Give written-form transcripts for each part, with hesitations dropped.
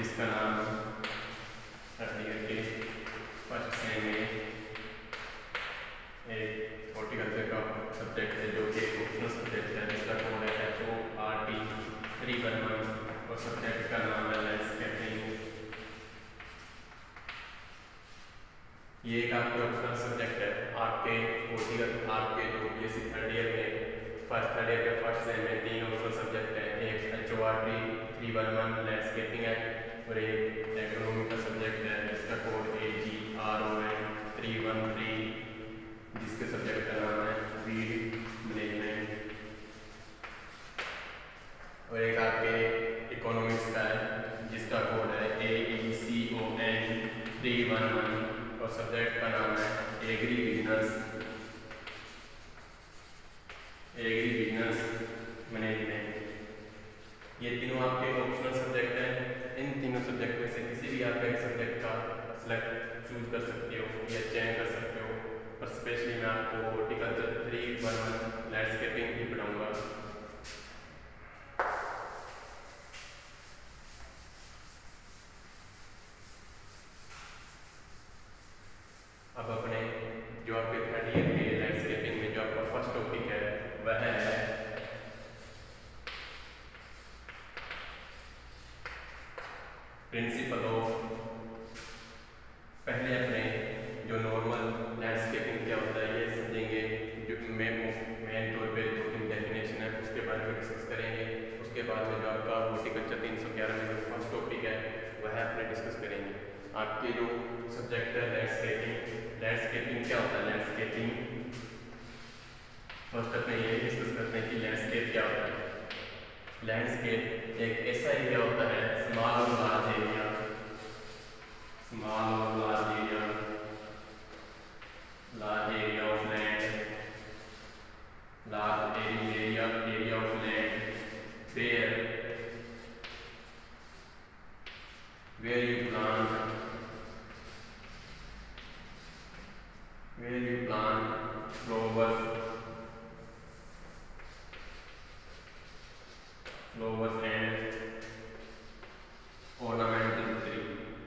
जिसका नाम third year के फर्स्ट सेम में एक हॉर्टिकल्चर का सब्जेक्ट है जो कि ऑप्शनल सब्जेक्ट है, जिसका कोड है HORT311 और सब्जेक्ट का नाम है लैंडस्केपिंग। ये एक आपका ऑप्शनल सब्जेक्ट है आपके हॉर्टिकल्चर, आपके जो BSc थर्ड ईयर के फर्स्ट सेम में 3 ऑप्शनल सब्जेक्ट हैं। एक HORT311 लैंडस्केपिंग है और एक एग्रोनॉमी का सब्जेक्ट है जिसका कोड AGRON313 जिसके सब्जेक्ट का नाम है वीड मैनेजमेंट। और एक आपके इकोनॉमिक्स का है जिसका कोड है AECON311 और सब्जेक्ट का नाम है एग्री बिजनेस मैनेजमेंट। ये तीनों आपके ऑप्शनल सब्जेक्ट हैं। इन तीनों सब्जेक्ट में से किसी भी आप एक सब्जेक्ट का चूज कर सकते हो या चयन कर सकते हो, और स्पेशली मैं आपको हॉर्टिकल्चर 311 लैंडस्केपिंग भी पढ़ाऊंगा। अब अपने जो आपके थर्ड ईयर के लैंडस्केपिंग में जो आपका फर्स्ट टॉपिक है वह है प्रिंसिपल ऑफ। पहले अपने जो नॉर्मल लैंडस्केपिंग क्या होता है ये समझेंगे। जो मेन तौर पे 2-3 डेफिनेशन है उसके बारे में डिस्कस करेंगे। उसके बाद में जो आपका हॉर्टिकल्चर 311 में जो फर्स्ट टॉपिक है वह अपने डिस्कस करेंगे। आपके जो सब्जेक्ट है लैंडस्केपिंग क्या होता है। लैंडस्केपिंग फर्स्ट अपने ये डिस्कस करते हैं कि लैंडस्केप क्या होता है। लैंडस्केप एक ऐसा एरिया होता है, स्मॉल और large area of land, large area of land where you plant flowers and ornamental tree।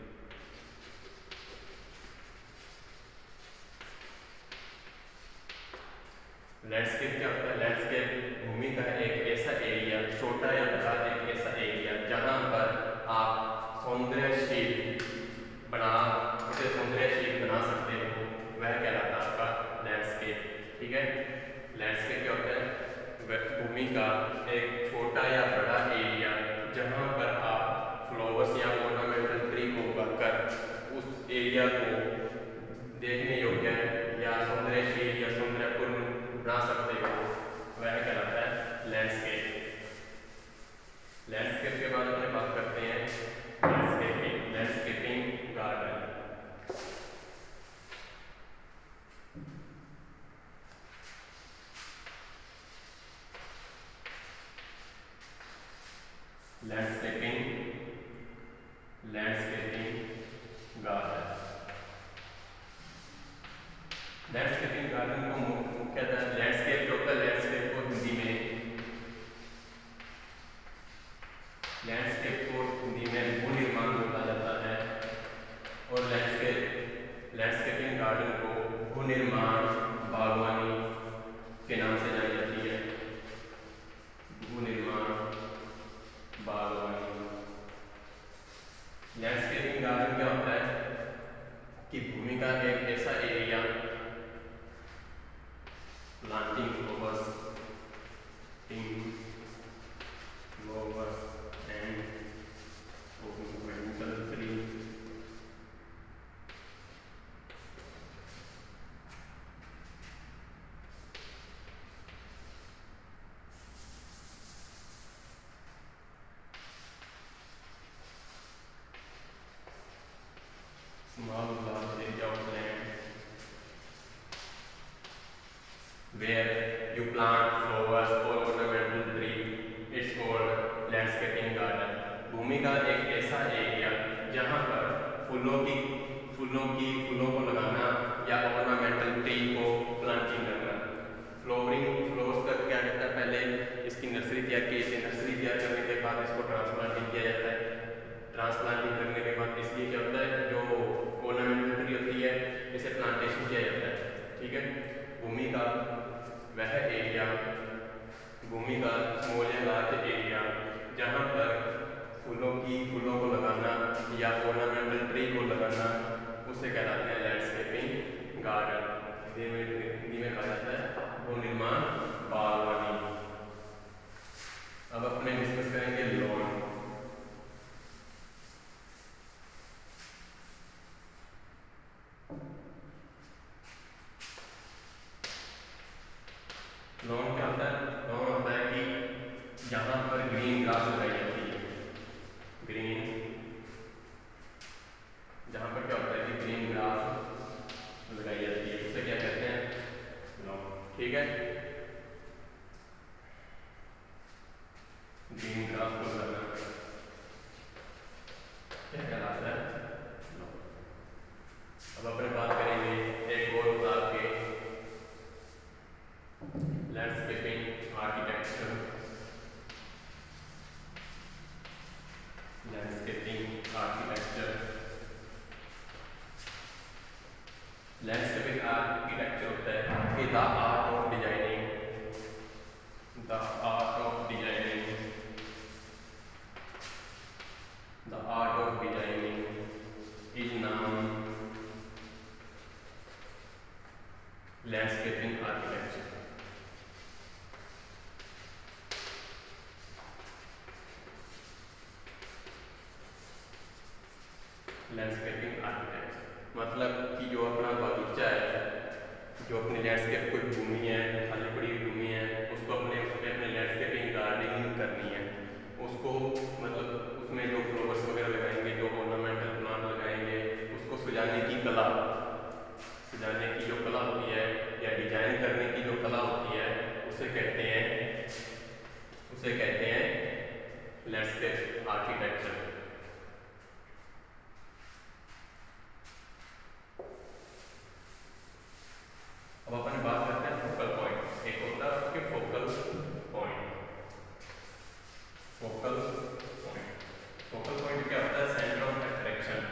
Landscape क्या होता है। लैंडस्केप भूमि का एक ऐसा एरिया, छोटा या बड़ा एक ऐसा एरिया जहां पर आप सौंदर्यशील बना सकते हो, वह कहलाता है आपका लैंडस्केप। ठीक है, लैंडस्केप क्या होता है। भूमि का एक छोटा या बड़ा एरिया जहां पर आप फ्लावर्स या ऑर्नामेंटल ट्री को उगाकर उस एरिया को देखने योग्य या सौंदर्यशील या सौंदर्यपूर्ण बना सकते हो, वह कहलाता है लैंडस्केप। लैंडस्केप के बाद में बात करते हैं landscaping garden. Landscaping garden. Landscaping garden को मुख्यतः लैंडस्केप जो होता है, लैंडस्केप को हिंदी में भू निर्माण बोला जाता है और लैंडस्केपिंग गार्डन को भू निर्माण बागवानी के नाम से जानी जाती है। भू निर्माण बागवानी। लैंडस्केपिंग गार्डन क्या होता है कि भूमि का एक ऐसा area planting flowers and ornamental tree small large area of land where you plant flowers or ornamental tree, it's called landscaping garden। भूमि का एक ऐसा एरिया जहां पर फूलों को लगाना या ऑर्नामेंटल ट्री को प्लांटिंग करना। फ्लावर्स का क्या कहता है, पहले इसकी नर्सरी तैयार की जाती है। नर्सरी तैयार करने के बाद इसको ट्रांसप्लांटिंग किया जाता है। ट्रांसप्लांटिंग करने के बाद इसलिए क्या होता है, जो ऑर्नामेंटल ट्री होती है इसे प्लांटेशन किया जाता है। ठीक है, भूमि का वह एरिया, भूमि का स्मॉल या लार्ज एरिया जहाँ पर फूलों को लगाना या ऑर्नामेंटल ट्री को लगाना उसे कहलाते हैं लैंडस्केपिंग गार्डन। हिंदी में कहा जाता है भू निर्माण बागवानी। अब अपने डिस्कस करेंगे लॉन। लॉन क्या होता है? लॉन होता है कि जहां पर ग्रीन ग्रास लगाई जाती है। ग्रीन, जहां पर क्या होता है कि ग्रीन ग्रास लगाई जाती है उसे क्या कहते हैं? लॉन। ठीक है, ग्रीन ग्रास को लगाना क्या कहलाता है? लॉन। अब अपने बात करेंगे एक और प्रकार के landscaping architecture. Landscaping architecture, landscaping architecture होता है कि the art of designing, the art of designing, the art of designing is known landscaping architecture. Landscaping architecture मतलब कि जो अपना बगीचा है, जो अपनी लैंडस्केप कोई भूमि है, खाली पड़ी हुई भूमि है, उसको उस पर अपने लैंडस्केपिंग गार्डनिंग करनी है। उसको मतलब उसमें जो फ्लावर्स वगैरह लगाएंगे, जो ऑर्नामेंटल प्लांट लगाएंगे, उसको सजाने की कला, सजाने की जो कला होती है या डिजाइन करने की जो कला होती है उसे कहते हैं लैंडस्केप आर्किटेक्चर। अब अपन बात करते हैं फोकल पॉइंट। एक होता है उसके focal point. Focal point, focal point क्या होता है? Centre of attraction.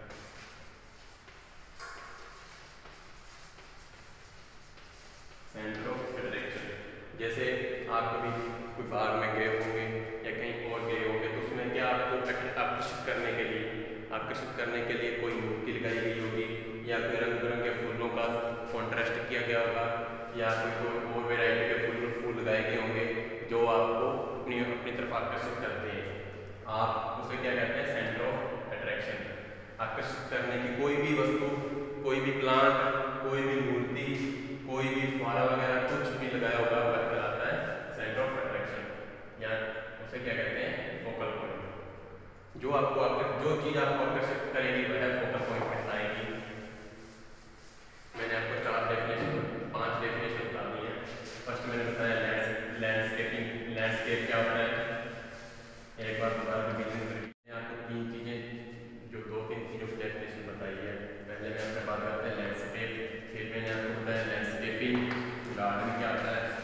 Centre of attraction, जैसे आप कभी कोई बाग में गए होंगे या कहीं और गए होंगे तो उसमें क्या आपको आकर्षित करने के लिए कोई मूर्ति लगाई गई होगी या कोई रंग बिरंगे फूलों का कॉन्ट्रास्ट किया गया होगा या कोई और वैरायटी के फूल लगाए गए होंगे जो आपको अपनी तरफ आकर्षित करते हैं। आप उसे क्या कहते हैं? Centre of attraction. आकर्षित करने की कोई भी वस्तु, कोई भी प्लांट, कोई भी मूर्ति, कोई भी फुहारा वगैरह कुछ भी लगाया होगा वह कहलाता है सेंटर ऑफ अट्रैक्शन, या उसे क्या कहते हैं? Focal point. जो चीज आपको आकर्षित करेगी वह फोकल पॉइंट कहलाएगी। मैंने आपको 5 डेफिनेशन बता दी है। फर्स्ट मैंने बताया लैंडस्केपिंग, लैंडस्केप क्या होता है? एक बार दोबारा रिवीजन करके आपको 3 चीजें, जो 2-3 चीजों की डेफिनेशन बताई है। पहले मैं आपसे बात करते हैं लैंडस्केप, फिर मैंने आपको बताया लैंडस्केपिंग गार्डन क्या होता है,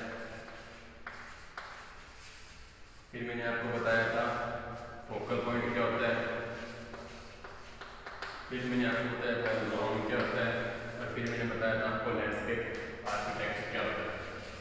फिर मैंने आपको बताया था फोकल पॉइंट क्या होता है, फिर मैंने आपको बताया था लॉन क्या होता है, और फिर मैंने बताया था आपको लैंडस्केप आर्किटेक्चर क्या होता है।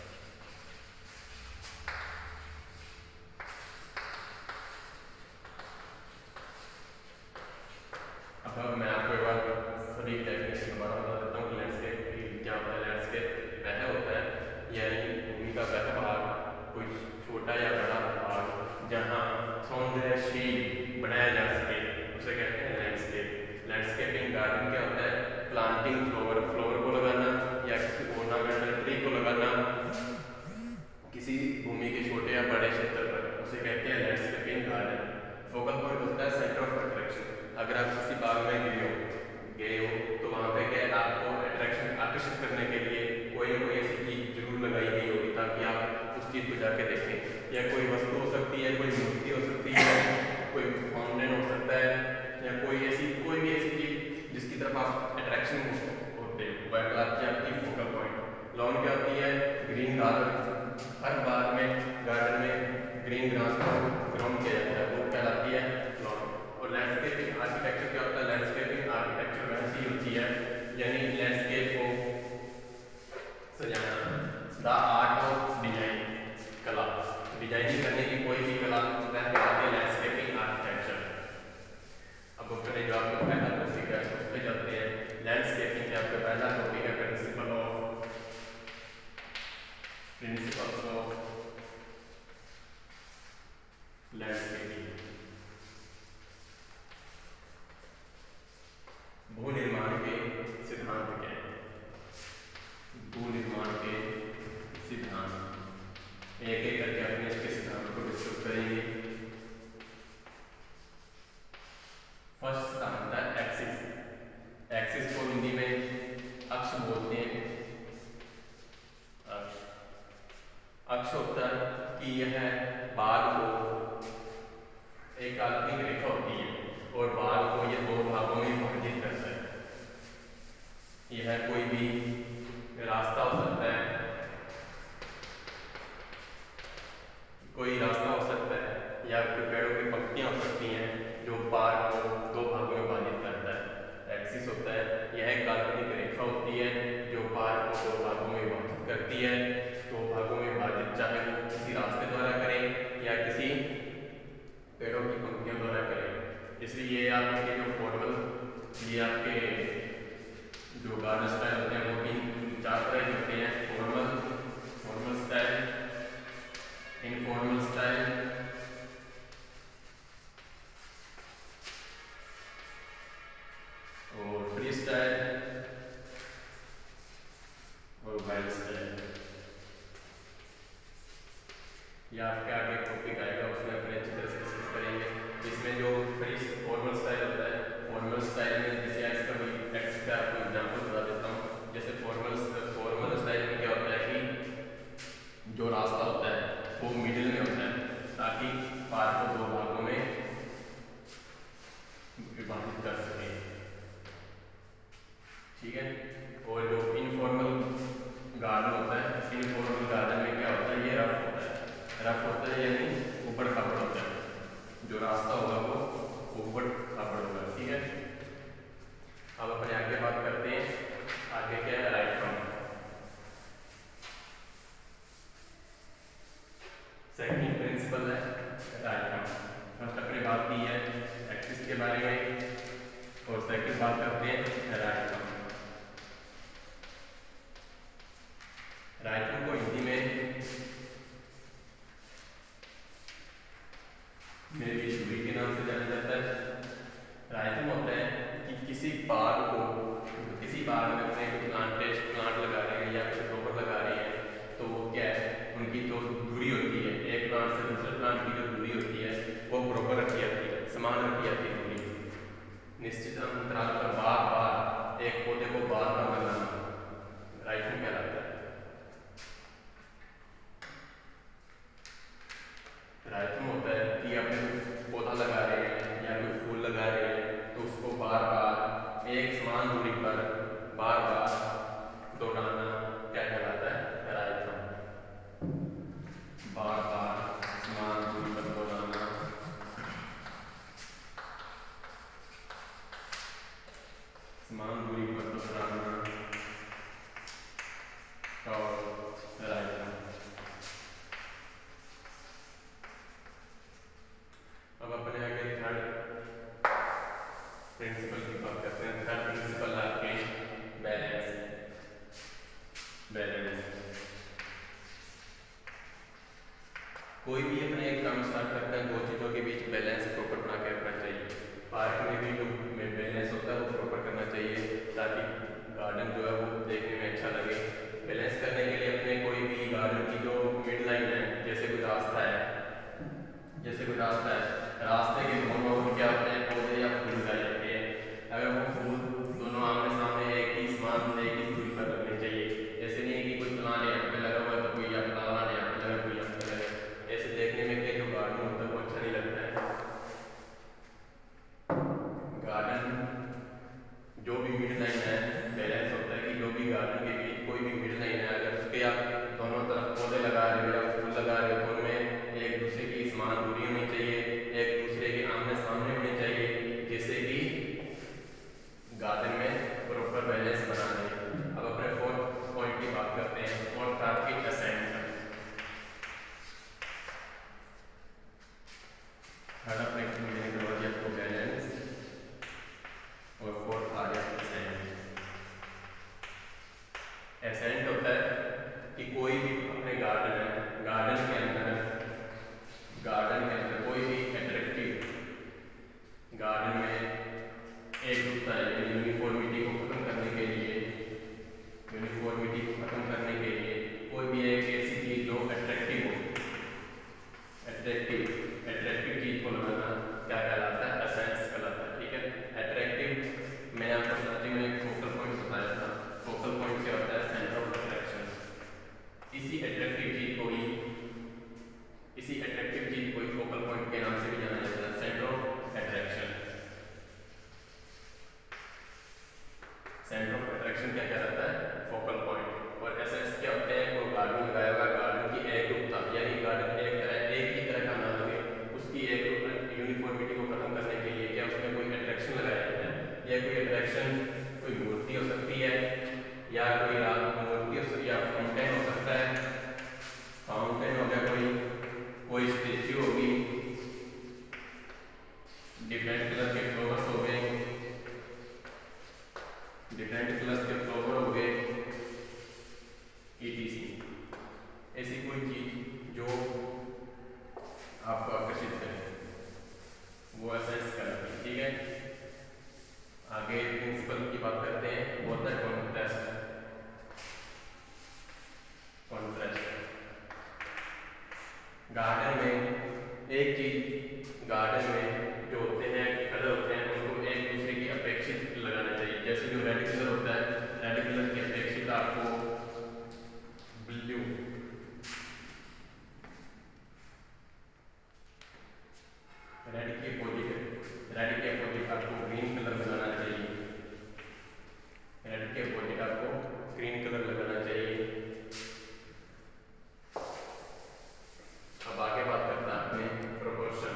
अब मैं आपको एक बार सभी डेफिनेशन दोबारा बता देता हूँ। लैंडस्केप क्या होता है? लैंडस्केप वह होता है यानी भूमि का वह भाग, कोई छोटा या बड़ा भाग जहाँ सौंदर्यशील बनाया जा सके उसे कहते हैं लैंडस्केप। लैंडस्केपिंग गार्डन क्या होता है? प्लांटिंग फ्लोर को लगाना या किसी ऑर्नामेंटल ट्री को लगाना किसी भूमि के छोटे या बड़े क्षेत्र पर, उसे कहते हैं लैंडस्केपिंग गार्डन। फोकल पॉइंट होता है सेंटर ऑफ अट्रैक्शन। अगर आप किसी बाग में गए हो तो वहाँ पे क्या है? आपको अट्रैक्शन आकर्षित करने के लिए कोई ना कोई ऐसी चीज जरूर लगाई गई होगी ताकि आप उस चीज को जाके देखें। या कोई वस्तु हो सकती है, कोई मूर्ति हो सकती है, कोई फाउंटेन हो सकता है, या कोई भी ऐसी चीज जिसकी तरफ आप अट्रैक्शन होते हो वह कहलाती है आपकी फोकल पॉइंट। लॉन क्या होती है? ग्रीन गार्डन, हर बाग में, गार्डन में ग्रीन ग्रास को ग्राउंड किया जाता है, वो कहलाती है लॉन। और लैंडस्केप लैंडस्केपिंग का आपका पहला टॉपिक है प्रिंसिपल्स ऑफ लैंडस्केपिंग। भू निर्माण के सिद्धांत क्या है? भू निर्माण के सिद्धांत एक एक करके अपने इसके सिद्धांत को डिस्कस करेंगे। फर्स्ट सिद्धांत है एक्सिस। एक्सिस को हिंदी में अक्ष बोलते हैं। अक्ष होता है कि यह बाग को एक काल्पनिक रेखा होती है और बाग को यह दो भागों में विभाजित करता है। यह कोई भी रास्ता हो सकता है, कोई रास्ता हो सकता है या फिर पेड़ों की पंक्तियां हो सकती हैं जो बाग को दो भागों में विभाजित करता है। एक्सिस होता है यह एक काल्पनिक रेखा होती है जो बाग को दो भागों में विभाजित करती है। दो भागों में विभाजित चाहे वो किसी रास्ते द्वारा करें या किसी पेड़ों की पंक्तियों द्वारा करें। इसलिए ये आपके जो फॉर्मल ये आपके जो गार्डन स्टाइल होते हैं वो तीन चार तरह के होते हैं। फॉर्मल स्टाइल, इनफॉर्मल स्टाइल और फ्री स्टाइल और वाइल्ड स्टाइल। ये आपके आगे टॉपिक आएगा उसमें अपने अच्छी तरह से डिस्कस करेंगे। इसमें जो फ्री फॉर्मल स्टाइल होता है, फॉर्मल स्टाइल में जैसे इसका आपको एग्जाम्पल बता देता हूँ। जैसे फॉर्मल स्टाइल में क्या होता है कि जो रास्ता होता है वो मिडिल में होता है ताकि पार को दो भागों में विभाजित कर सके, ठीक है। और जो इनफॉर्मल गार्डन होता है, इनफॉर्मल गार्डन में क्या होता है, ये रफ होता है यानी ऊबड़ खाबड़ होता है। जो रास्ता होगा वो ऊबड़ खाबड़ होगा, ठीक है। अब अपने आगे बात करते हैं। आगे क्या है, राइट फ्रंट। सेकंड प्रिंसिपल है राइट फ्रंट। फर्स्ट अपने बात की है एक्सिस के बारे में और सेकंड बात करते हैं राइट फ्रंट। राइट फ्रंट को हिंदी में मेरी छुरी के नाम से जाना जाता है। राइट होता है कि किसी बाग में अपने प्लांट लगा रहे हैं या फिर फ्लावर लगा रहे हैं तो वो क्या है, उनकी जो दूरी होती है एक प्लांट से दूसरे प्लांट की जो दूरी होती है वो बराबर रखी जाती है, समान रखी जाती है दूरी। निश्चित अंतराल पर बार बार एक पौधे को बार बार लगाना राइटिंग कहलाता है। राइटिंग होता है कि अपने पौधा लगा रहे हैं या कोई फूल लगा रहे हैं तो उसको बार बार एक समान दूरी पर बार बार दौड़ाना क्या कहलाता है, राइटिंग। बार बार समान दूरी पर दौड़ाना, समान दूरी पर दोहराना और राइटिंग। अब अपने आगे थर्ड प्रिंसिपल की बात करते हैं। थर्ड प्रिंसिपल आपके बैलेंस। कोई भी अपने एक काम स्टार्ट करता है दो चीज़ों के बीच बैलेंस प्रॉपर बना के रखना चाहिए। पार्क में भी जो बैलेंस होता है वो प्रॉपर करना चाहिए ताकि गार्डन जो है वो देखने में अच्छा लगे। बैलेंस करने के होता है, यूनिफॉर्मिटी को खत्म करने के लिए, यूनिफॉर्मिटी को खत्म करने के लिए कोई भी एक ऐसी चीज जो अट्रैक्टिव हो, अट्रैक्टिव चीज को लगाना क्या कहलाता है? एसेंस कहलाता है। ठीक है, अट्रैक्टिव मैंने आपको स्टार्टिंग में फोकल पॉइंट बताया था। फोकल पॉइंट क्या होता है? Centre of attraction. इसी अट्रैक्टिव चीज को ही फोकल पॉइंट के नाम से भी जाना जाता है, centre of attraction. Centre of attraction क्या कहलाता है? Focal point. और एसेंस क्या होते हैं? कोई गार्डन लगाया हुआ है, गार्डन की एकरूपता, यानी गार्डन एक ही तरह का ना लगे, उसकी एक यूनिफॉर्मिटी को खत्म करने के लिए क्या उसमें कोई अट्रैक्शन लगाया जाता है। या कोई अट्रैक्शन कोई मूर्ति हो सकती है, या कोई मूर्ति हो सकती है, या फाउंटेन हो सकता है, फाउंटेन हो गया, कोई स्टेच्यू होगी, डिफरेंट कलर के फ्लावर्स हो गए, डिफरेंट कलर के फ्लावर हो गए, etc। ऐसी कोई चीज जो आपको आकर्षित करे वो एसेंस कहलाती है। ठीक है, आगे प्रिंसिपल की बात करते हैं, वो होता है कॉन्ट्रास्ट। गार्डन में जो होते हैं कलर होते हैं उनको एक दूसरे की अपेक्षित लगाना चाहिए। जैसे जो रेड कलर होता है, रेड कलर की अपेक्षित आपको ब्लू, रेड के अपोजिट आपको ग्रीन कलर लगाना चाहिए, रेड के अपोजिट आपको ग्रीन कलर लगाना चाहिए। अब आगे बात करते हैं अपने प्रोपोर्शन।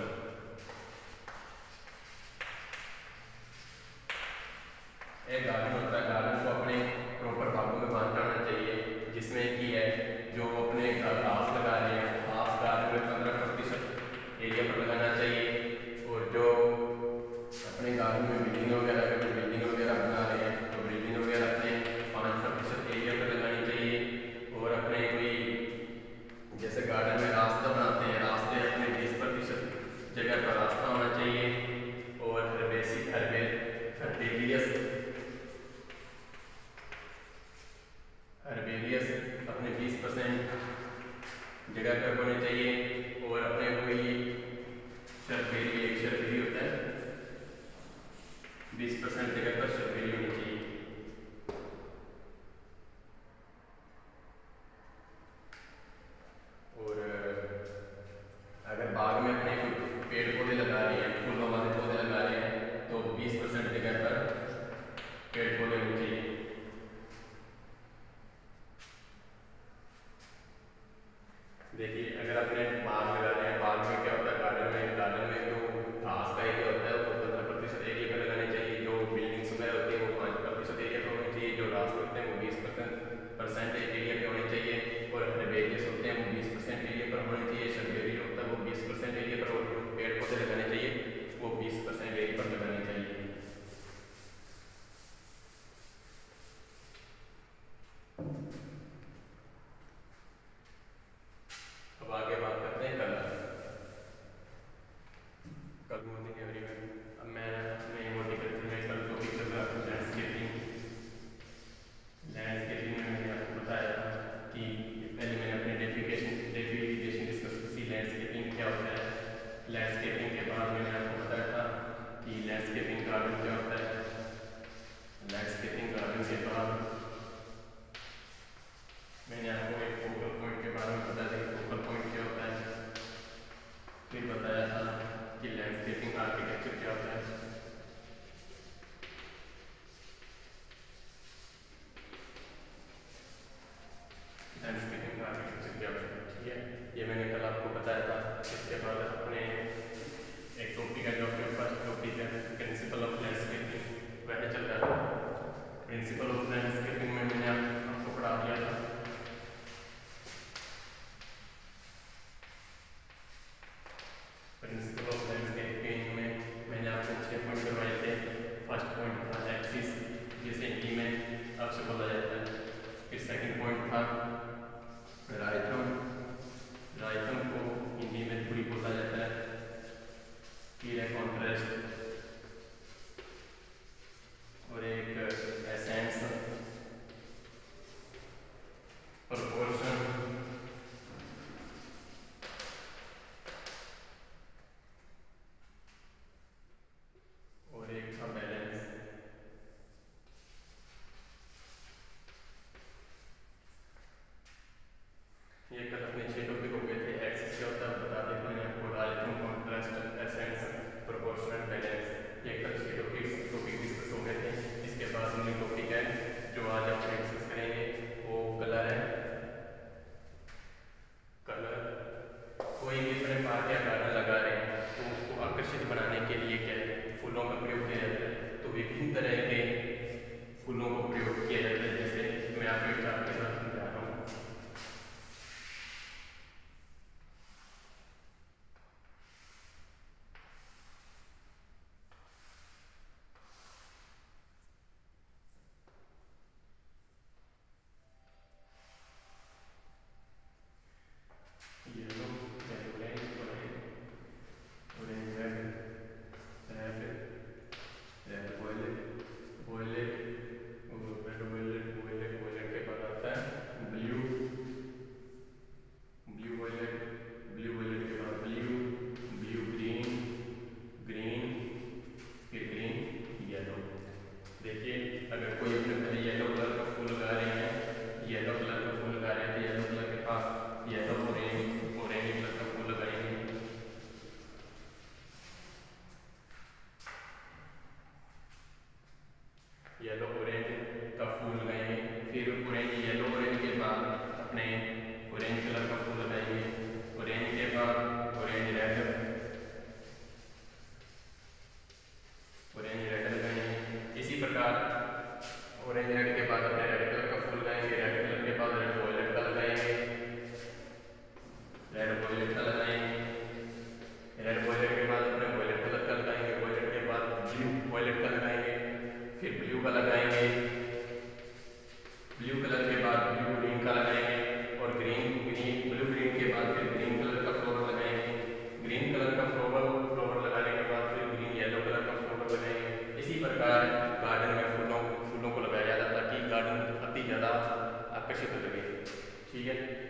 एक गार्डन होता है, गार्डन को अपने प्रॉपर भागों में बांटा होना चाहिए, जिसमें कि है जो अपने घास लगा रहे हैं, घास गार्डन में 15% एरिया पर लगाना चाहिए। और जो अपने गार्डन में बिल्डिंग वगैरह बना रहे हैं तो बिल्डिंग वगैरह अपने 5% एरिया पर लगानी चाहिए। और अपने कोई जैसे गार्डन में रास्ता बनाते हैं, रास्ते अपने 20% जगह पर रास्ता होना चाहिए। और हर्बेरियस अपने 20% जगह पर होने चाहिए। और अपने कोई शर्फेरी होता है, 20% जगह पर शर्फेरी होनी चाहिए। और अगर बाग में अपने पेड़ पौधे लगा रहे हैं, फूलों वाले पौधे लगा रहे हैं, तो 20% जगह पर पेड़ पौधे होने चाहिए। देखिए, अगर अपने बाग लगा रहे हैं, बाग में क्या होता है? गार्डन में जो घास का एरिया होता है वो 15% एरिया पर लगाने चाहिए। जो बिल्डिंग्स वगैरह होती है वो 5% एरिया पर होनी चाहिए। जो रास्ते होते हैं वो 20% एरिया पे होने चाहिए। और हर्बेरियस होते हैं वो 20% एरिया पर होने चाहिए। शर्फेरी होता है वो 20% एरिया पर, और पेड़ पौधे लगाने चाहिए वो 20% एरिया पर लगाने चाहिए। अब आगे बात करते हैं कलर। Good morning everyone. अब मैं अपने हॉर्टिकल्चर में कल टॉपिक चल रहा था लैंडस्केपिंग। लैंडस्केपिंग में मैंने आपको बताया था कि पहले मैंने अपने डेफिनेशन डिस्कस की, लैंडस्केपिंग क्या होता है। लैंडस्केपिंग के बाद मैंने आपको बताया था कि लैंडस्केपिंग गार्डन क्या होता है। लैंडस्केपिंग गार्डन के बाद मैंने आपको एक फोकल पॉइंट के बारे में बताया था कि फोकल पॉइंट क्या होता है। फिर बताया था कि लैंडस्केपिंग आर्किटेक्चर क्या होता है। लैंडस्केपिंग आर्किटेक्चर क्या होता है, ठीक है, ये मैंने कल आपको बताया था। इसके बाद अपने एक टॉपिक है जो अपने फर्स्ट टॉपिक है प्रिंसिपल ऑफ लैंडस्केपिंग, वह चल रहा था। प्रिंसिपल ऑफ लैंडस्केपिंग में मैंने आपको पढ़ा दिया था। प्रिंसिपल ऑफ लैंडस्केपिंग में मैंने आपको 6 पॉइंट करवाए थे। फर्स्ट पॉइंट था एक्सिस, जिसे हिंदी में अक्ष बोला जाता है। फिर सेकंड पॉइंट था राइथम को हिंदी में धुरी बोला जाता है। फिर है कॉन्ट्रास्ट, उसी तरह के फूलों को प्रयोग किया जाता है, जैसे मैं आपको एग्जाम्पल के साथ समझा रहा हूँ। Yellow, yellow orange, orange red, red red violet, violet red violet, violet violet के बाद आता है blue, blue violet, blue violet के बाद ब्लू, ब्लू ग्रीन, ग्रीन फिर ग्रीन येलो। देखिए अगर कोई अपने पहले येलो कलर का फूल लगा रहे हैं, येलो कलर का फूल लगा रहे हैं तो येलो कलर के पास येलो ऑरेंज, ऑरेंज कलर का फूल लगाएंगे। येलो ऑरेंज का फूल लगाएंगे, फिर ऑरेंज येलो ऑरेंज के बाद अपने ऑरेंज कलर का फूल लगाएंगे, ऑरेंज के बाद ऑरेंज रेड, ऑरेंज रेड लगाएंगे। इसी प्रकार ऑरेंज रेड के बाद अपने रेड कलर का फूल लगाएंगे, रेड कलर के बाद रेड वॉयलेट का लगाएंगे, रेड वॉयलेट का लगाएंगे, रेड वॉयलेट के बाद अपने वॉयलेट कलर का लगाएंगे, वॉयलेट के बाद ब्लू वॉयलेट का लगाएंगे, फिर ब्लू का लगाएंगे, ब्लू कलर के बाद ब्लू ग्रीन का लगाएंगे, और ग्रीन ग्रीन ब्लू ग्रीन के बाद फिर ग्रीन कलर का फ्लावर लगाएंगे, ग्रीन कलर का फ्लावर लगाने के बाद फिर ग्रीन येलो कलर का फ्लावर लगाएंगे। इसी प्रकार गार्डन में फूलों फूलों को लगाया जाता है ताकि गार्डन अति ज़्यादा आकर्षित लगे। ठीक है।